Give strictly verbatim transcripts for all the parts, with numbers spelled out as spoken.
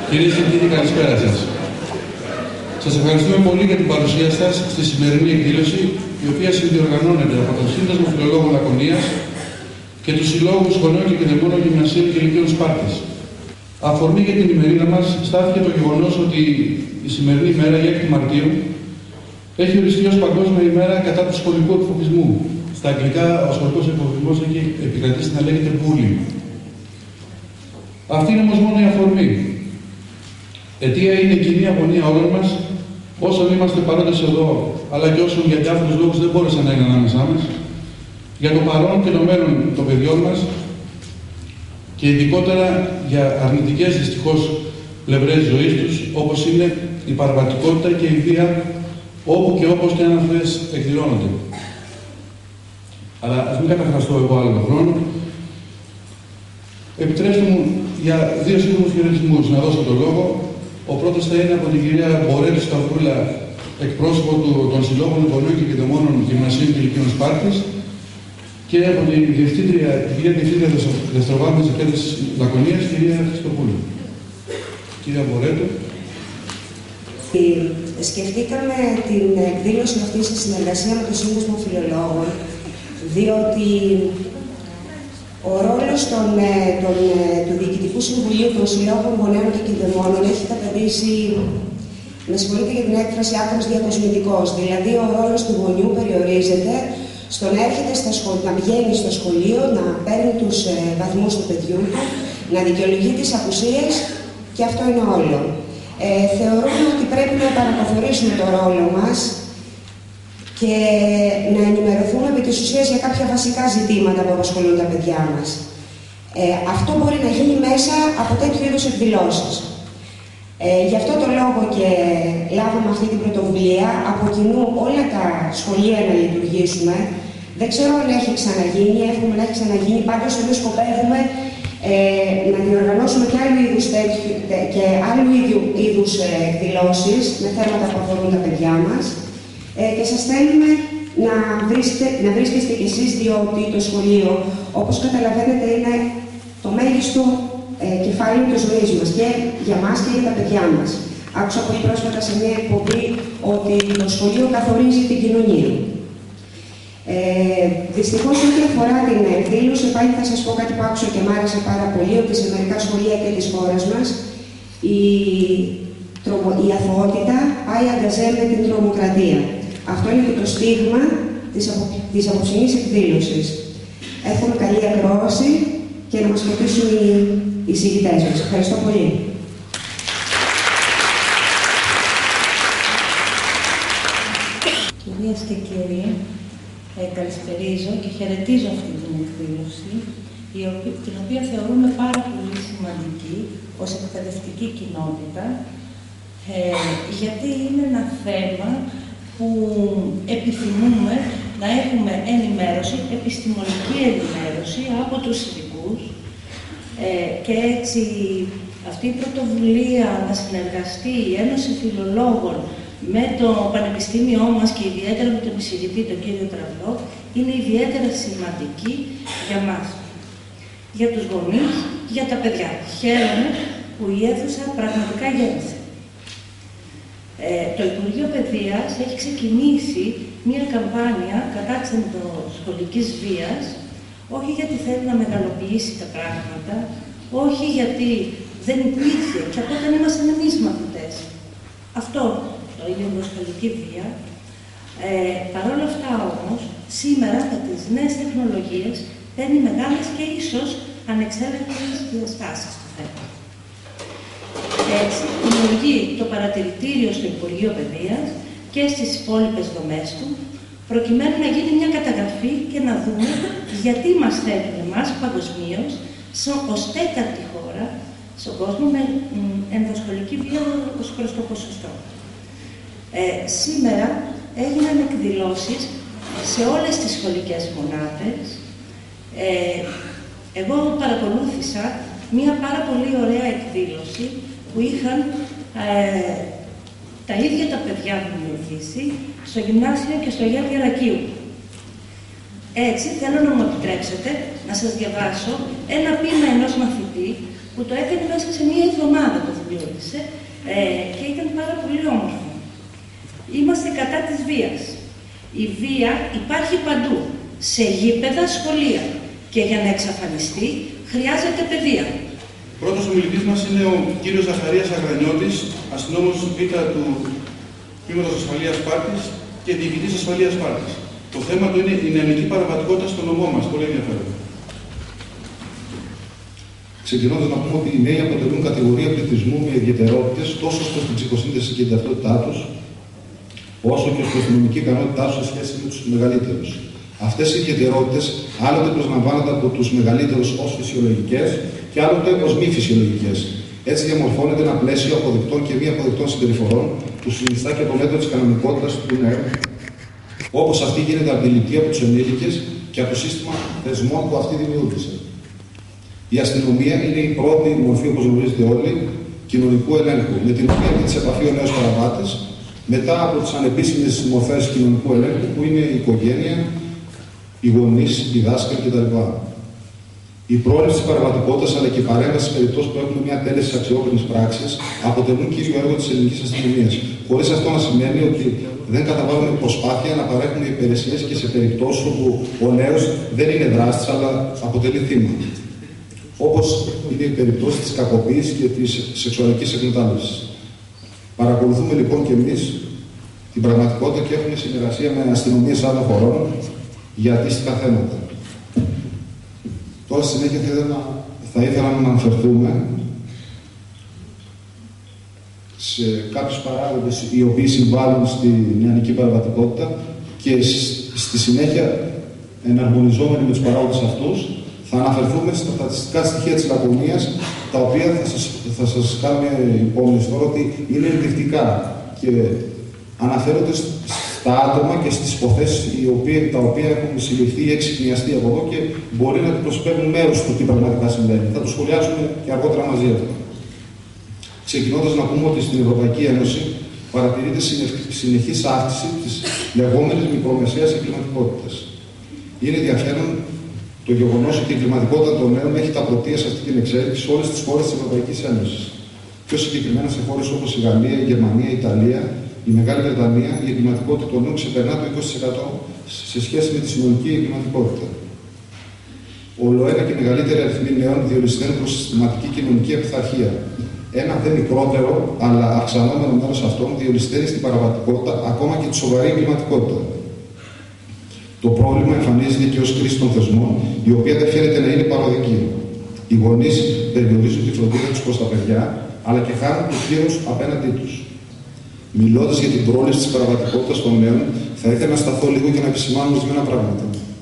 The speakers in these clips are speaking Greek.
Κυρίες και κύριοι, καλησπέρα σας. Σας ευχαριστούμε πολύ για την παρουσία σας στη σημερινή εκδήλωση, η οποία συνδιοργανώνεται από τον Σύνδεσμο Φιλολόγων Λακωνίας και τους Συλλόγους Γονέων και Κηδεμόνων Γυμνασίων και Λυκείων Σπάρτης. Αφορμή για την ημερίδα μας στάθηκε το γεγονός ότι η σημερινή ημέρα, η έκτη Μαρτίου, έχει οριστεί ως Παγκόσμια ημέρα κατά του σχολικού εκφοβισμού. Στα αγγλικά, ο σχολικός εκφοβισμός έχει επικρατήσει να λέγεται bullying. Αυτή είναι όμως μόνο η αφορμή. Αιτία είναι η κοινή αγωνία όλων μας, όσων είμαστε παρόντες εδώ, αλλά και όσων για διάφορους λόγους δεν μπόρεσαν να είναι ανάμεσά μας, για το παρόν και το μέλλον των παιδιών μας και ειδικότερα για αρνητικές δυστυχώς πλευρές ζωής τους, όπως είναι η παραβατικότητα και η βία, όπου και όπως και αν αυτές εκδηλώνονται. Αλλά ας μην καταχραστώ εγώ άλλο τον χρόνο. Επιτρέψτε μου για δύο σύντομους χαιρετισμούς να δώσω το λόγο. Ο πρώτος θα είναι από την κυρία Μπορέλη Σταυρούλα, εκπρόσωπο του, των Συλλόγων Γονέων και Κηδεμόνων Γυμνασίων και Λυκείων Σπάρτης, και από την Διευθύντρια, κυρία Διευθύντρια Δευτεροβάθμιας Εκπαίδευσης Λακωνίας, κυρία Χριστοπούλου. Κυρία Μπορέλη. Σκεφτήκαμε την εκδήλωση αυτή σε συνεργασία με το Σύνδεσμο Φιλολόγων, διότι ο ρόλος των, των, του Διοικητικού Συμβουλίου των Συλλόγων Γονέων και Κηδεμόνων έχει καταδείξει, με συγχωρείτε για την έκφραση, άκρως διακοσμητικός. Δηλαδή, ο ρόλος του γονιού περιορίζεται στο να έρχεται στα σχολεία, να πηγαίνει στο σχολείο, να παίρνει τους ε, βαθμούς του παιδιού του, να δικαιολογεί τις απουσίες, και αυτό είναι όλο. Ε, θεωρούμε ότι πρέπει να επανακαθορίσουμε το ρόλο μας και να ενημερωθούμε επί της ουσίας για κάποια βασικά ζητήματα που απασχολούν τα παιδιά μας. Ε, αυτό μπορεί να γίνει μέσα από τέτοιου είδους εκδηλώσεις. Ε, γι' αυτό το λόγο και λάβαμε αυτή την πρωτοβουλία, από κοινού όλα τα σχολεία να λειτουργήσουμε. Δεν ξέρω αν έχει ξαναγίνει, εύχομαι να έχει ξαναγίνει, πάντως εμείς σκοπεύουμε ε, να διοργανώσουμε και άλλου είδους, τέτοιου, και άλλου ίδιου, είδους ε, εκδηλώσεις με θέματα που αφορούν τα παιδιά μας. Ε, και σας θέλουμε να, βρίσκετε, να βρίσκεστε κι εσείς, διότι το σχολείο, όπως καταλαβαίνετε, είναι το μέγιστο ε, κεφάλαιο της ζωής μας και για μας και για τα παιδιά μας. Άκουσα πολύ πρόσφατα σε μια εκπομπή ότι το σχολείο καθορίζει την κοινωνία. Ε, δυστυχώς, ό,τι αφορά την εκδήλωση, πάλι θα σας πω κάτι που άκουσα και μ' άρεσε πάρα πολύ, ότι σε μερικά σχολεία και της χώρας μας η, η αθωότητα πάει αγκαζέ με την τρομοκρατία. Αυτό είναι και το στίγμα της, απο, της απόψινής εκδήλωσης. Εύχομαι καλή ακρόαση και να μας ρωτήσουν οι, οι εισηγητές μας. Ευχαριστώ πολύ. Κυρίες και κύριοι, ε, καλησπερίζω και χαιρετίζω αυτή την εκδήλωση, η οποία, την οποία θεωρούμε πάρα πολύ σημαντική ως εκπαιδευτική κοινότητα, ε, γιατί είναι ένα θέμα που επιθυμούμε να έχουμε ενημέρωση, επιστημονική ενημέρωση από τους ειδικούς, ε, και έτσι αυτή η πρωτοβουλία να συνεργαστεί η Ένωση Φιλολόγων με το Πανεπιστήμιό μας και ιδιαίτερα με τον εισηγητή, τον κύριο Τραυλό, είναι ιδιαίτερα σημαντική για μας, για τους γονείς, για τα παιδιά. Χαίρομαι που η αίθουσα πραγματικά γέμισε. Ε, το Υπουργείο Παιδείας έχει ξεκινήσει μία καμπάνια κατά της ενδοσχολικής βίας, όχι γιατί θέλει να μεγαλοποιήσει τα πράγματα, όχι γιατί δεν υπήρχε και από όταν ήμασταν εμείς μαθητές. Αυτό, το η ενδοσχολική βία. Ε, Παρ' όλα αυτά όμως, σήμερα με τις νέες τεχνολογίες παίρνει μεγάλες και ίσως ανεξέλεγκτες διαστάσεις στο θέμα. Έτσι, δημιουργεί το παρατηρητήριο στο Υπουργείο Παιδείας και στις υπόλοιπες δομές του, προκειμένου να γίνει μια καταγραφή και να δούμε γιατί μας θέλουν εμάς παγκοσμίως, ως τέταρτη χώρα στον κόσμο με ενδοσχολική βία ως προς το ποσοστό. Ε, σήμερα έγιναν εκδηλώσεις σε όλες τις σχολικές μονάδες. Ε, εγώ παρακολούθησα μία πάρα πολύ ωραία εκδήλωση που είχαν ε, τα ίδια τα παιδιά δημιουργήσει στο Γυμνάσιο και στο Αγία Διαρακείου. Έτσι, θέλω να μου επιτρέψετε να σας διαβάσω ένα ποίημα ενός μαθητή που το έκανε μέσα σε μία εβδομάδα, το δημιούργησε ε, και ήταν πάρα πολύ όμορφο. Είμαστε κατά της βίας. Η βία υπάρχει παντού, σε γήπεδα, σχολεία και για να εξαφανιστεί χρειάζεται παιδεία. Πρώτος ομιλητής μας είναι ο κύριος Ζαχαρίας Αγρανιώτης, αστυνόμος Β του Τμήματος Ασφαλείας Σπάρτης και διοικητής Ασφαλείας Σπάρτης. Το θέμα του είναι η νεανική παραβατικότητα στο νομό μας. Πολύ ενδιαφέρον. Ξεκινώντας να πούμε ότι οι νέοι αποτελούν κατηγορία πληθυσμού με ιδιαιτερότητες τόσο προς την ψυχοσύνθεση και την ταυτότητά τους, όσο και προς την νομική ικανότητά τους σε σχέση με τους μεγαλύτερους. Αυτές οι ιδιαιτερότητες άλλοτε προσλαμβάνονται από τους μεγαλύτερους ως φυσιολογικές και άλλοτε ως μη φυσιολογικές. Έτσι διαμορφώνεται ένα πλαίσιο αποδεκτών και μη αποδεκτών συμπεριφορών που συνιστά και το μέτρο της κανονικότητας του νέου, όπως αυτή γίνεται αντιληπτή από τους ενήλικες και από το σύστημα θεσμών που αυτή δημιούργησε. Η αστυνομία είναι η πρώτη μορφή, όπως γνωρίζετε όλοι, κοινωνικού ελέγχου, με την οποία έχει σε επαφή ο νέος παραβάτης, μετά από τις ανεπίσημες μορφές κοινωνικού ελέγχου που είναι η οικογένεια, οι γονείς, οι δάσκαλοι κτλ. Η πρόληψη της παραβατικότητας αλλά και η παρέμβαση στις περιπτώσεις που έχουν μια τέλεση αξιόπινης πράξης αποτελούν κύριο έργο της ελληνικής αστυνομίας. Χωρίς αυτό να σημαίνει ότι δεν καταβάλουμε προσπάθεια να παρέχουμε υπηρεσίες και σε περιπτώσεις όπου ο νέος δεν είναι δράστης αλλά αποτελεί θύμα. Όπως είναι η περίπτωση της κακοποίησης και της σεξουαλικής εκμετάλλευσης. Παρακολουθούμε λοιπόν και εμείς την πραγματικότητα και έχουμε συνεργασία με αστυνομίες άλλων χωρών για αντίστοιχα θέματα. Τώρα στη συνέχεια θα ήθελα, θα ήθελα να αναφερθούμε σε κάποιους παράγοντες οι οποίοι συμβάλλουν στη νεανική παραβατικότητα και στη συνέχεια, εναρμονιζόμενοι με τους παράγοντες αυτούς, θα αναφερθούμε στα στατιστικά στοιχεία της Λακωνίας, τα οποία θα σας, θα σας κάνουμε υπόμνηση τώρα ότι είναι ενδεικτικά και αναφέρονται στα άτομα και στις υποθέσεις τα οποία έχουν συλληφθεί ή εξυπνιαστεί από εδώ και μπορεί να προσφέρουν μέρος στο τι πραγματικά συμβαίνει. Θα το σχολιάσουμε και αργότερα μαζί εδώ. Ξεκινώντας να πούμε ότι στην Ευρωπαϊκή Ένωση παρατηρείται συνεχής αύξηση της λεγόμενης μικρομεσαίας εγκληματικότητας. Είναι ενδιαφέρον το γεγονός ότι η εγκληματικότητα των νέων έχει τα πρωτεία σε αυτή την εξέλιξη σε όλες τις χώρες της Ευρωπαϊκής Ένωσης. Πιο συγκεκριμένα σε χώρες όπως η Γαλλία, η Γερμανία, η Ιταλία, η Μεγάλη Βρετανία, η εγκληματικότητα των νέων ξεπερνά το είκοσι τοις εκατό σε σχέση με τη συνολική εγκληματικότητα. Όλο ένα και μεγαλύτερη αριθμή νέων διολυσθένουν προς συστηματική κοινωνική επιθαρχία. Ένα δε μικρότερο, αλλά αυξανόμενο μέρος αυτών διολυσθένει στην παραβατικότητα, ακόμα και τη σοβαρή εγκληματικότητα. Το πρόβλημα εμφανίζεται και ως κρίση των θεσμών, η οποία δεν φαίνεται να είναι παροδική. Οι γονείς περιορίζουν τη φροντίδα τους προς τα παιδιά, αλλά και χάνουν το κύρος απέναντί τους. Μιλώντας για την πρόληψη της παραβατικότητας των νέων, θα ήθελα να σταθώ λίγο και να επισημάνω ορισμένα πράγματα.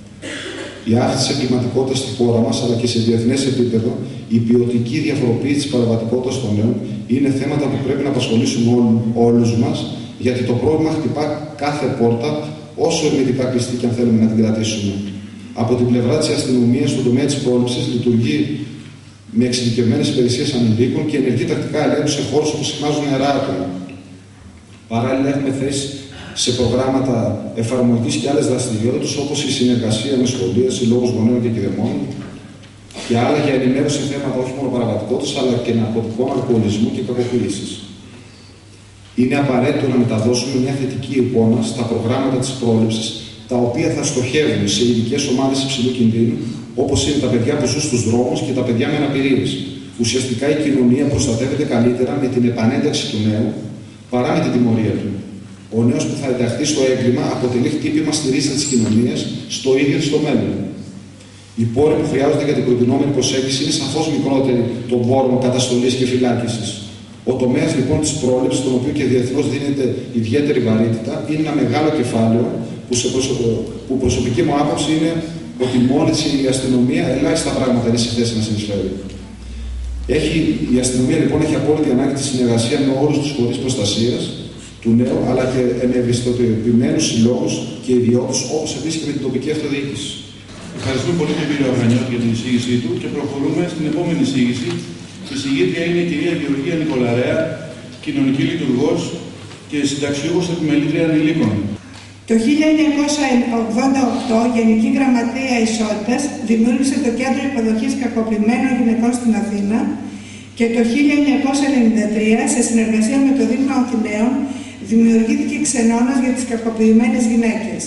Η αύξηση της εγκληματικότητας στη χώρα μας, αλλά και σε διεθνές επίπεδο, η ποιοτική διαφοροποίηση της παραβατικότητας των νέων είναι θέματα που πρέπει να απασχολήσουν όλους μας, γιατί το πρόβλημα χτυπά κάθε πόρτα, όσο ερμητικά κλειστή και αν θέλουμε να την κρατήσουμε. Από την πλευρά της αστυνομίας, στον τομέα της πρόληψης, λειτουργεί με εξειδικευμένες υπηρεσίες ανηλίκων και ενεργεί τακτικά ελέγχου σε χώρους όπου συχνάζουν νεαρά άτομα. Παράλληλα, έχουμε θέσει σε προγράμματα εφαρμογής και άλλες δραστηριότητες, όπως η συνεργασία με σχολεία, συλλόγους γονέων και κηδεμόνων και άλλα για ενημέρωση σε θέματα όχι μόνο παραβατικότητας, αλλά και ναρκωτικών, αλκοολισμού και κακοποίησης. Είναι απαραίτητο να μεταδώσουμε μια θετική εικόνα στα προγράμματα της πρόληψης, τα οποία θα στοχεύουν σε ειδικές ομάδες υψηλού κινδύνου, όπως είναι τα παιδιά που ζουν στους δρόμους και τα παιδιά με αναπηρίες. Ουσιαστικά η κοινωνία προστατεύεται καλύτερα με την επανένταξη του νέου παρά με την τιμωρία του. Ο νέος που θα ενταχθεί στο έγκλημα αποτελεί χτύπημα στη ρίζα της κοινωνίας, στο ίδιο στο μέλλον. Οι πόροι που χρειάζονται για την προτινόμενη προσέγγιση είναι σαφώς μικρότεροι των πόρων καταστολής και φυλάκισης. Ο τομέας λοιπόν της πρόληψης, τον οποίο και διεθνώς δίνεται ιδιαίτερη βαρύτητα, είναι ένα μεγάλο κεφάλαιο που, σε προσωπ... που προσωπική μου άποψη είναι ότι μόνη της η αστυνομία ελάχιστα πράγματα είναι σε θέση να συνεισφέρει. Έχει, η αστυνομία λοιπόν έχει απόλυτη ανάγκη τη συνεργασία με όλους τους φορείς προστασίας του νέου, αλλά και με ευαισθητοποιημένους συλλόγους και ιδιώτες, όπως επίσης και με την τοπική αυτοδιοίκηση. Ευχαριστούμε πολύ τον κύριο Αγρανιώτη για την εισήγησή του και προχωρούμε στην επόμενη εισήγηση. Η εισηγήτρια είναι η κυρία Γεωργία Νικολαρέα, κοινωνική λειτουργός και συνταξιούχος επιμελήτρια ανηλίκων. Το χίλια εννιακόσια ογδόντα οκτώ η Γενική Γραμματεία Ισότητας δημιούργησε το Κέντρο Υποδοχής Κακοποιημένων Γυναικών στην Αθήνα και το χίλια εννιακόσια ενενήντα τρία, σε συνεργασία με το Δήμο Αθηναίων, δημιουργήθηκε ξενώνας για τις κακοποιημένες γυναίκες.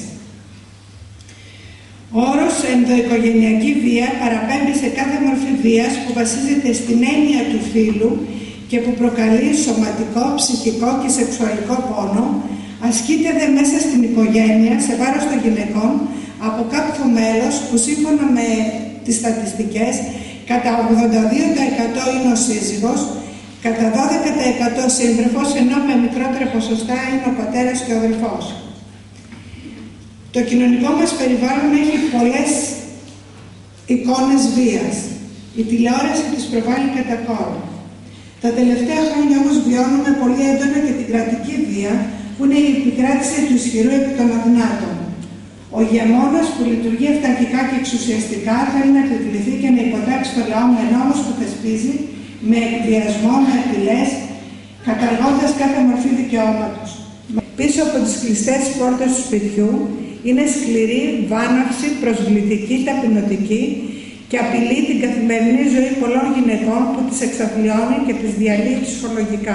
Ο όρος ενδοοικογενειακή βία παραπέμπει σε κάθε μορφή βίας που βασίζεται στην έννοια του φύλου και που προκαλεί σωματικό, ψυχικό και σεξουαλικό πόνο, ασκείται δε μέσα στην οικογένεια σε βάρος των γυναικών από κάποιο μέλος που σύμφωνα με τις στατιστικές κατά ογδόντα δύο τοις εκατό είναι ο σύζυγος, κατά δώδεκα τοις εκατό σύντροφος, ενώ με μικρότερα ποσοστά είναι ο πατέρας και ο αδελφός. Το κοινωνικό μας περιβάλλον έχει πολλές εικόνες βίας. Η τηλεόραση τις προβάλλει κατά κόρον. Τα τελευταία χρόνια όμως βιώνουμε πολύ έντονα και την κρατική βία, που είναι η επικράτηση του ισχυρού επί των αδυνάτων. Ο ηγεμόνας που λειτουργεί αυταρχικά και εξουσιαστικά θέλει να επιβληθεί και να υποτάξει το λαό με νόμους που θεσπίζει, με εκβιασμό, με απειλές, καταργώντας κάθε μορφή δικαιώματος. Πίσω από τις κλειστές πόρτες του σπιτιού είναι σκληρή, βάναυση, προσβλητική, ταπεινωτική και απειλεί την καθημερινή ζωή πολλών γυναικών που τις εξαθλιώνει και τις διαλύει ψυχολογικά.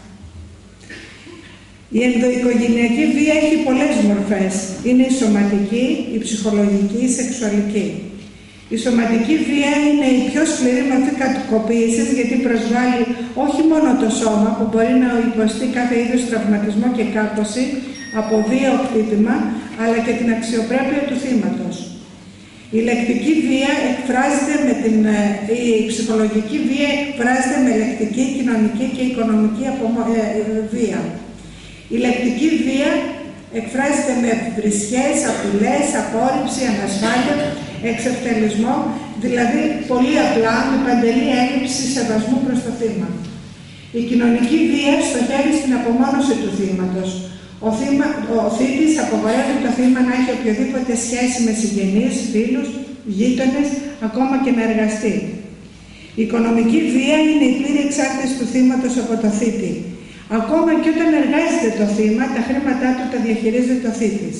Η ενδοοικογενειακή βία έχει πολλές μορφές. Είναι η σωματική, η ψυχολογική, η σεξουαλική. Η σωματική βία είναι η πιο σκληρή μορφή κακοποίησης, γιατί προσβάλλει όχι μόνο το σώμα που μπορεί να υποστεί κάθε είδους τραυματισμό και κάκωση από βίαιο χτύπημα, αλλά και την αξιοπρέπεια του θύματος. Η λεκτική βία εκφράζεται με την, η ψυχολογική βία εκφράζεται με λεκτική, κοινωνική και οικονομική απομο... βία. Η λεκτική βία εκφράζεται με βρισχές, απειλές, απόρριψη, ανασφάλεια, εξευτελισμό, δηλαδή πολύ απλά με παντελή έλλειψη σεβασμού προς το θύμα. Η κοινωνική βία στοχεύει στην απομόνωση του θύματος. Ο, θύμα, ο θήτης απαγορεύει το θύμα να έχει οποιοδήποτε σχέση με συγγενείς, φίλους, γείτονες, ακόμα και να εργαστεί. Η οικονομική βία είναι η πλήρη εξάρτηση του θύματος από το θήτη. Ακόμα και όταν εργάζεται το θύμα, τα χρήματά του τα διαχειρίζεται το θήτης.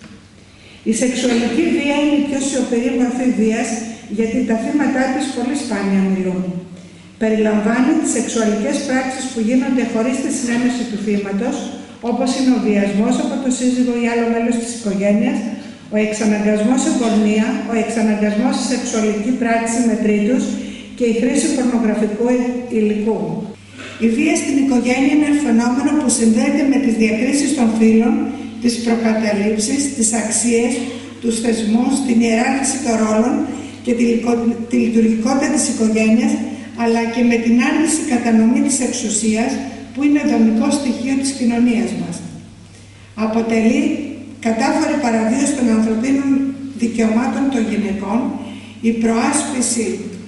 Η σεξουαλική βία είναι η πιο σιωπηρή μορφή βίας, γιατί τα θύματά της πολύ σπάνια μιλούν. Περιλαμβάνει τις σεξουαλικές πράξεις που γίνονται χωρίς τη συνένεση του θύματος, όπως είναι ο βιασμός από το σύζυγο ή άλλο μέλος της οικογένειας, ο εξαναγκασμός σε πορνεία, ο εξαναγκασμός σε σεξουαλική πράξη με τρίτους και η χρήση πορνογραφικού υλικού. Η βία στην οικογένεια είναι ένα φαινόμενο που συνδέεται με τις διακρίσεις των φύλων, τις προκαταλήψεις, τις αξίες, τους θεσμούς, την ιεράρχηση των ρόλων και τη, τη λειτουργικότητα της οικογένειας, αλλά και με την άρνηση κατανομή της εξουσίας, που είναι δομικό στοιχείο της κοινωνίας μας. Αποτελεί κατάφορη παραβίαση των ανθρωπίνων δικαιωμάτων των γυναικών, η προάσπιση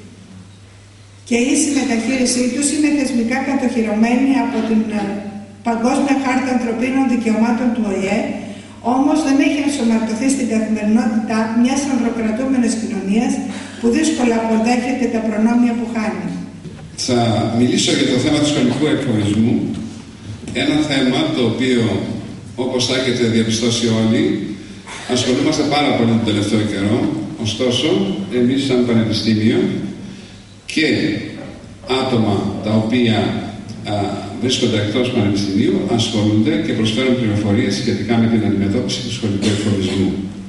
και η ίση μεταχείρισή τους είναι θεσμικά κατοχυρωμένη από την Παγκόσμια Χάρτα Ανθρωπίνων Δικαιωμάτων του Ο I Ε, όμως δεν έχει ενσωματωθεί στην καθημερινότητα μιας ανδροκρατούμενης κοινωνίας που δύσκολα αποδέχεται τα προνόμια που χάνει. Θα μιλήσω για το θέμα του σχολικού εκφοβισμού, ένα θέμα το οποίο, όπως θα έχετε διαπιστώσει όλοι, ασχολούμαστε πάρα πολύ τον τελευταίο καιρό. Ωστόσο, εμείς σαν Πανεπιστήμιο και άτομα τα οποία α, βρίσκονται εκτός Πανεπιστημίου ασχολούνται και προσφέρουν πληροφορίες σχετικά με την αντιμετώπιση του σχολικού εκφοβισμού.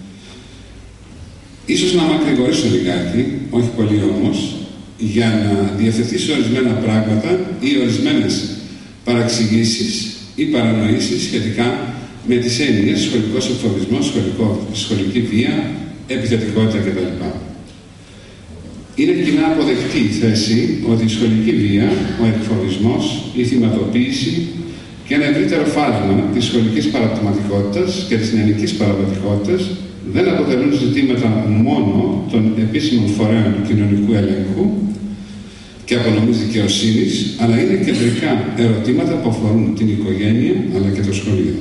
Ίσως να μακρηγορήσω λιγάκι, όχι πολύ όμως, για να διευθετήσω ορισμένα πράγματα ή ορισμένες παραξηγήσεις ή παρανοήσεις σχετικά με τις έννοιες σχολικός εκφοβισμός, σχολικό, σχολική βία, επιθετικότητα κτλ. Είναι κοινά αποδεκτή η θέση ότι η σχολική βία, ο εκφοβισμός, η θυματοποίηση και ένα ευρύτερο φάσμα της σχολικής παραπτωματικότητας και της νεανικής παραπτωματικότητας δεν αποτελούν ζητήματα μόνο των επίσημων φορέων του κοινωνικού ελέγχου και απονομής δικαιοσύνης, αλλά είναι κεντρικά ερωτήματα που αφορούν την οικογένεια αλλά και το σχολείο.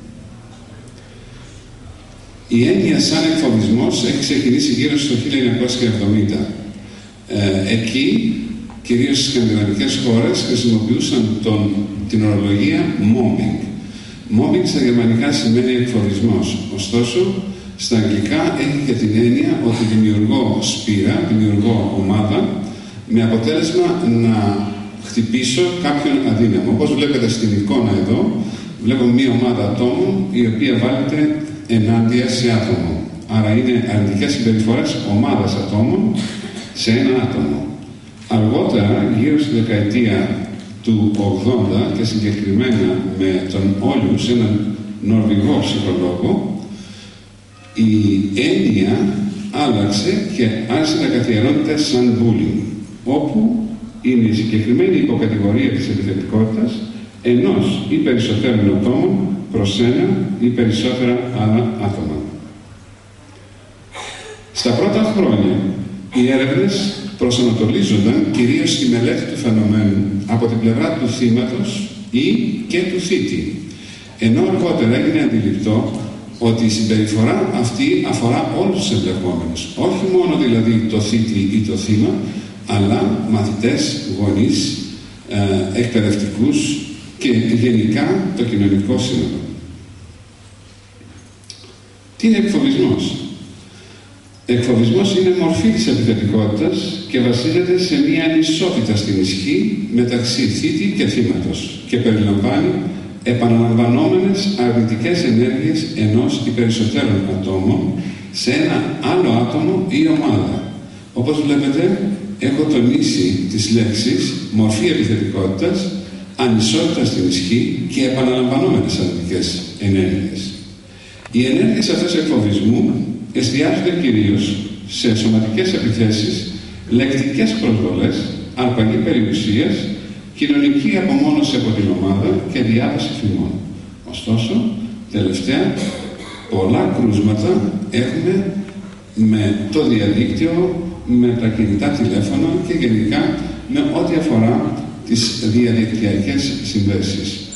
Η έννοια σαν εκφοβισμός έχει ξεκινήσει γύρω στο χίλια εννιακόσια εβδομήντα. Ε, εκεί, κυρίως στις σκανδιναβικές χώρες, χρησιμοποιούσαν τον, την ορολογία mobbing. Mobbing στα γερμανικά σημαίνει εκφοβισμός. Ωστόσο, στα αγγλικά έχει και την έννοια ότι δημιουργώ σπήρα, δημιουργώ ομάδα, με αποτέλεσμα να χτυπήσω κάποιον αδύναμο. Όπως βλέπετε στην εικόνα εδώ, βλέπω μία ομάδα ατόμων η οποία βάλετε ενάντια σε άτομο. Άρα είναι αρνητικές συμπεριφορές ομάδας ατόμων σε ένα άτομο. Αργότερα, γύρω στη δεκαετία του ογδόντα και συγκεκριμένα με τον Όλιους, έναν Νορβηγό ψυχολόγο, η έννοια άλλαξε και άρχισε να καθιερώνεται σαν bullying, όπου είναι η συγκεκριμένη υποκατηγορία της επιθετικότητας ενός ή περισσότερων ατόμων προς ένα ή περισσότερα άλλα άτομα. Στα πρώτα χρόνια, οι έρευνες προσανατολίζονταν κυρίως στη μελέτη του φαινομένου από την πλευρά του θύματος ή και του θήτη, ενώ αργότερα έγινε αντιληπτό ότι η συμπεριφορά αυτή αφορά όλους τους εμπλεκόμενους, όχι μόνο δηλαδή το θήτη ή το θύμα, αλλά μαθητές, γονείς, ε, εκπαιδευτικούς και γενικά το κοινωνικό σύνολο. Τι είναι εκφοβισμός? Εκφοβισμός είναι μορφή της επιθετικότητας και βασίζεται σε μια ανισότητα στην ισχύ μεταξύ θήτη και θύματος και περιλαμβάνει επαναλαμβανόμενες αρνητικές ενέργειες ενός ή περισσότερων ατόμων σε ένα άλλο άτομο ή ομάδα. Όπως βλέπετε, έχω τονίσει τις λέξεις μορφή επιθετικότητας, ανισότητα στην ισχύ και επαναλαμβανόμενες αρνητικές ενέργειες. Οι ενέργειες αυτές εκφοβισμού εστιάζονται κυρίως σε σωματικές επιθέσεις, λεκτικές προσβολές, αρπαγή περιουσίας, κοινωνική απομόνωση από την ομάδα και διάβαση φημών. Ωστόσο, τελευταία, πολλά κρούσματα έχουμε με το διαδίκτυο, με τα κινητά τηλέφωνα και γενικά με ό,τι αφορά τις διαδικτυακές συνδέσεις.